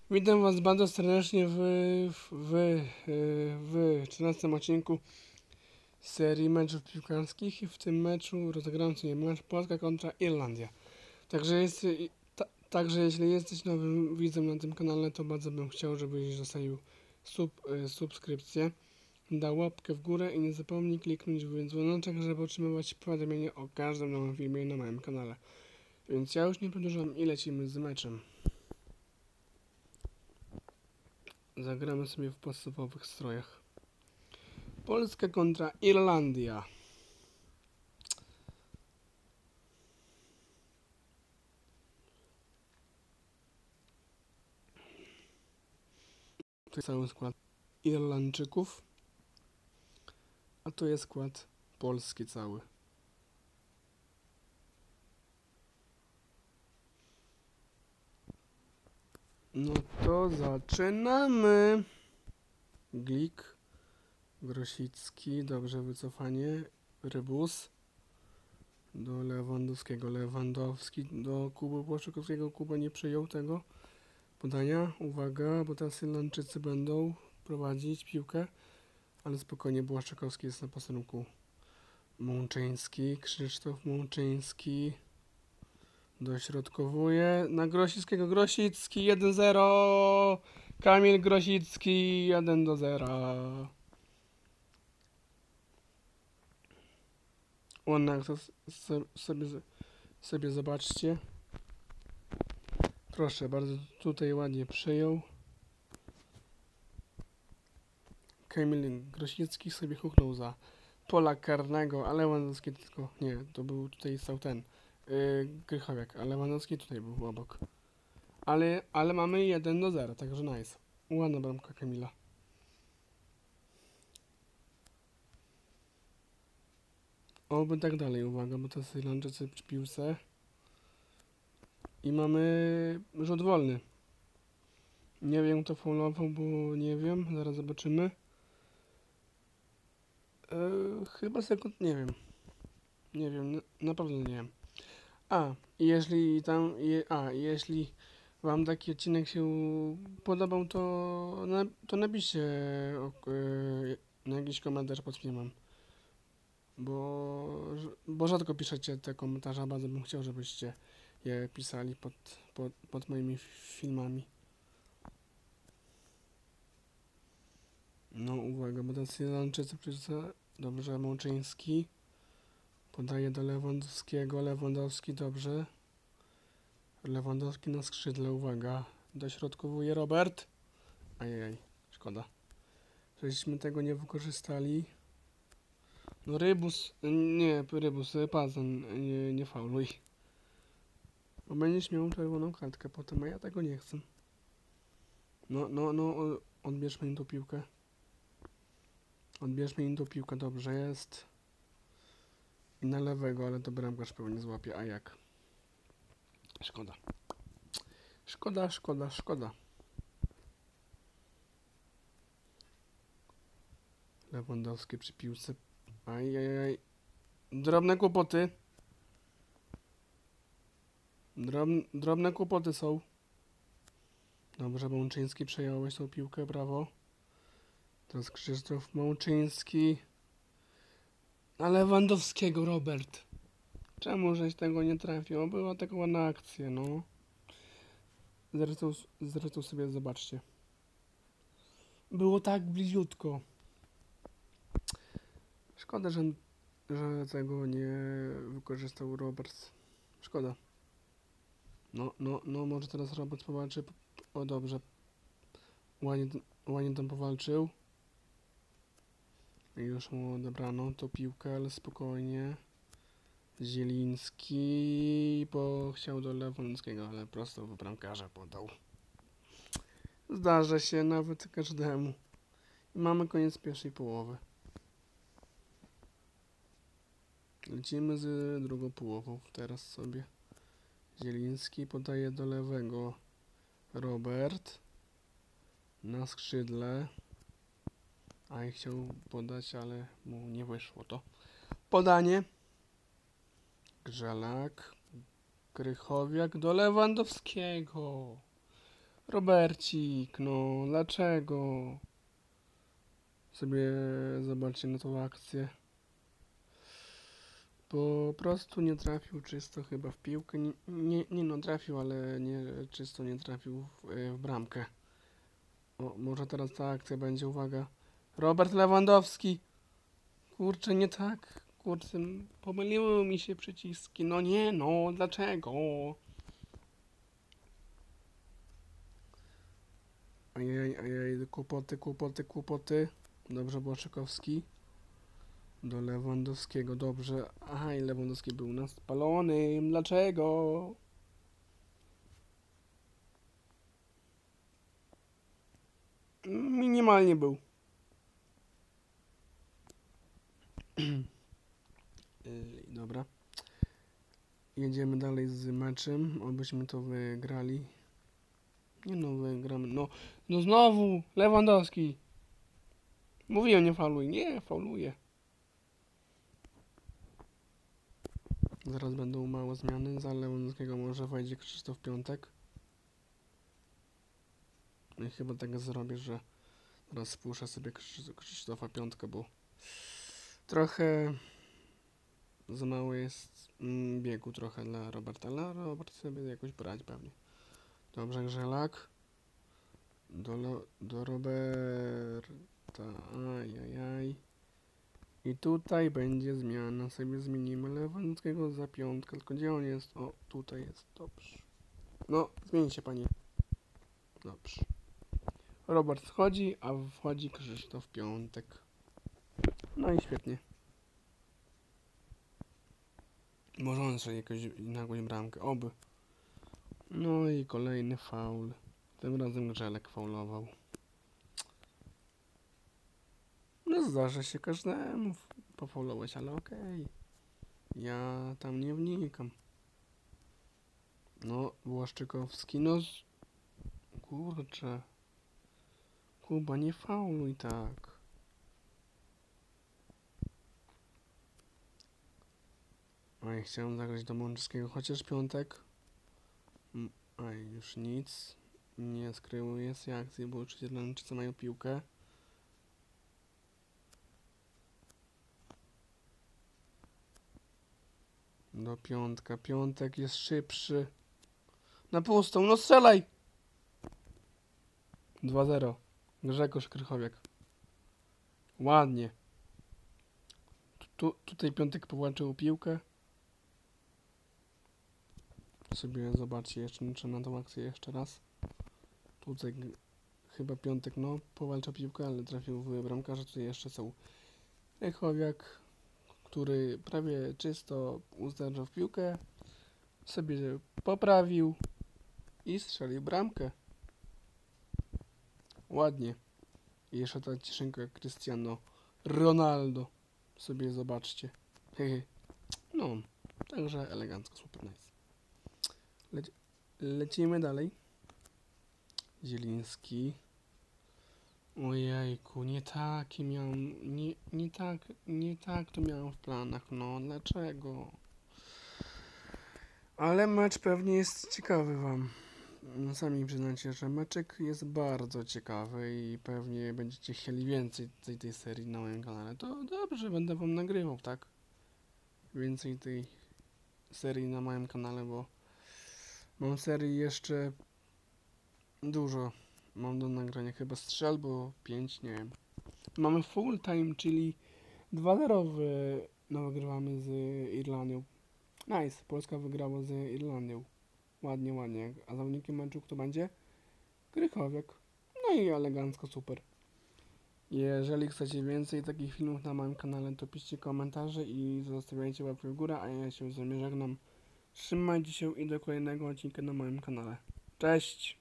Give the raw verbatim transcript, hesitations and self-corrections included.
Witam Was bardzo serdecznie w, w, w, w trzynastym odcinku serii meczów piłkarskich i w tym meczu rozegrałem sobie mecz Polska kontra Irlandia. Także, jest, ta, także jeśli jesteś nowym widzem na tym kanale, to bardzo bym chciał, żebyś zostawił sub, subskrypcję, dał łapkę w górę i nie zapomnij kliknąć w dzwoneczek, żeby otrzymywać powiadomienie o każdym nowym filmie na moim kanale. Więc ja już nie przedłużam i lecimy z meczem. Zagramy sobie w podstawowych strojach. Polska kontra Irlandia. Tu jest cały skład Irlandczyków, a tu jest skład polski cały. No to zaczynamy. Glik, Grosicki, dobrze wycofanie, Rybus, do Lewandowskiego, Lewandowski, do Kuby Błaszczykowskiego, Kuba nie przyjął tego podania, uwaga, bo teraz Irlandczycy będą prowadzić piłkę, ale spokojnie, Błaszczykowski jest na posterunku. Mączyński, Krzysztof Mączyński dośrodkowuje na Grosickiego, Grosicki jeden zero, Kamil Grosicki jeden do zera. Ładnie, jak to sobie, sobie zobaczcie. Proszę bardzo, tutaj ładnie przyjął. Kamil Grosicki sobie huknął za pola karnego, a Lewandowski tylko... Nie, to był tutaj stał ten yy, Krychowiak, a Lewandowski tutaj był obok. Ale, ale mamy jeden do zera, także nice. Ładna bramka Kamila. Oby tak dalej, uwaga, bo to są Irlandczycy przy piłce. I mamy rzut wolny. Nie wiem, kto faulował, bo nie wiem, zaraz zobaczymy. Yy, chyba sekund, nie wiem. Nie wiem, na, naprawdę nie wiem. A, jeśli tam, je, a, jeśli Wam taki odcinek się podobał, to, na, to napiszcie yy, na jakiś komentarz pod filmem. Bo, bo rzadko piszecie te komentarze, a bardzo bym chciał, żebyście je pisali pod, pod, pod moimi filmami. No uwaga, bo teraz Irlandczycy przyjdzie. Dobrze, Mączyński podaje do Lewandowskiego, Lewandowski dobrze. Lewandowski na skrzydle, uwaga, dośrodkowuje Robert. Ajajaj, szkoda, żeśmy tego nie wykorzystali. No Rybus, nie, Rybus, Pazan, nie, nie fauluj. Bo będziesz miał czerwoną kartkę potem, a ja tego nie chcę. No, no, no, odbierzmy im tą piłkę. Odbierzmy im tą piłkę, dobrze jest. I na lewego, ale to bramkarz pewnie złapie, a jak? Szkoda. Szkoda, szkoda, szkoda. Lewandowski przy piłce. Ajajaj. Drobne kłopoty. Drobne, drobne kłopoty są. Dobrze, Mączyński przejąłeś tą piłkę, brawo. Teraz Krzysztof Mączyński. Na Lewandowskiego, Robert. Czemu żeś tego nie trafił? Była taka ładna akcja, no. Zresztą, zresztą sobie zobaczcie. Było tak bliziutko. Szkoda, że, że tego nie wykorzystał Robert. Szkoda. No, no, no, może teraz Robert powalczy. O, dobrze. Ładnie, ładnie tam powalczył. I już mu odebrano tą piłkę, ale spokojnie. Zieliński, bo chciał do Lewandowskiego, ale prosto w bramkarza podał. Zdarza się nawet każdemu. I mamy koniec pierwszej połowy. Lecimy z drugą połową teraz sobie. Zieliński podaje do lewego. Robert. Na skrzydle. A i chciał podać, ale mu nie wyszło to. Podanie. Grzelak. Krychowiak do Lewandowskiego. Robercik, no dlaczego? Sobie zobaczcie na tą akcję. Po prostu nie trafił czysto chyba w piłkę. Nie, nie, nie no trafił, ale nie czysto nie trafił w, w bramkę. O, może teraz ta akcja będzie, uwaga. Robert Lewandowski. Kurczę, nie tak. Kurczę, pomyliły mi się przyciski. No nie, no, dlaczego? Ajaj, ajaj, kłopoty, kłopoty, kłopoty. Dobrze, Błaszczykowski. Do Lewandowskiego, dobrze. Aha, i Lewandowski był na spalonym. Dlaczego? Minimalnie był. Yy, dobra. Jedziemy dalej z meczem. Obyśmy to wygrali. Nie no, wygramy. No, no znowu Lewandowski. Mówiłem, nie fauluj. Nie, fauluje. Zaraz będą małe zmiany. Za Lewandowskiego może wejdzie Krzysztof Piątek. No i chyba tak zrobię, że teraz spuszczę sobie Krzysztofa Piątka, bo trochę za mało jest mm, biegu trochę dla Roberta, ale Robert sobie jakoś brać pewnie. Dobrze, Grzelak. Do, do Roberta. Ajajaj. I tutaj będzie zmiana. Sobie zmienimy Lewandowskiego za piątkę. Tylko gdzie on jest? O, tutaj jest. Dobrze. No, zmieni się pani. Dobrze. Robert schodzi, a wchodzi Krzysztof Piątek. No i świetnie. Może on strzeli jakąś nagłą bramkę. Oby. No i kolejny faul. Tym razem Grzelek faulował. No zdarza się każdemu pofaulować, ale okej. Okay. Ja tam nie wnikam. No, Błaszczykowski, no z... Kurczę. Kuba, nie fauluj tak. Oj, chciałem zagrać do Mączewskiego, chociaż Piątek. Oj, już nic. Nie skryłuje się akcji, bo oczywiście Irlandczycy mają piłkę. Do Piątka. Piątek jest szybszy. Na pustą, no strzelaj! dwa zero. Grzegorz Krychowiak. Ładnie. Tu, tutaj Piątek powalczył piłkę. Sobie zobaczcie jeszcze, muszę na tą akcję jeszcze raz. Tutaj chyba Piątek, no, powalcza piłkę, ale trafił w bramkarza. Tutaj jeszcze są Krychowiak, który prawie czysto uderzył w piłkę. Sobie poprawił i strzelił bramkę. Ładnie. I jeszcze ta cieszynka Cristiano Ronaldo. Sobie zobaczcie. No, także elegancko, super nice. Leci lecimy dalej. Zieliński. Ojejku, nie taki miałem, nie, nie tak, nie tak to miałem w planach, no dlaczego? Ale mecz pewnie jest ciekawy wam. No, sami przyznacie, że meczek jest bardzo ciekawy i pewnie będziecie chcieli więcej tej, tej serii na moim kanale. To dobrze, będę wam nagrywał, tak? Więcej tej serii na moim kanale, bo mam serii jeszcze dużo. Mam do nagrania chyba z trzy albo pięć, nie wiem. Mamy full time, czyli dwa zero no, wygrywamy z Irlandią. Nice, Polska wygrała z Irlandią. Ładnie, ładnie. A zawodnikiem meczu kto będzie? Krychowiak. No i elegancko, super. Jeżeli chcecie więcej takich filmów na moim kanale, to piszcie komentarze i zostawiajcie łapkę w górę, a ja się z wami żegnam. Trzymajcie się i do kolejnego odcinka na moim kanale. Cześć!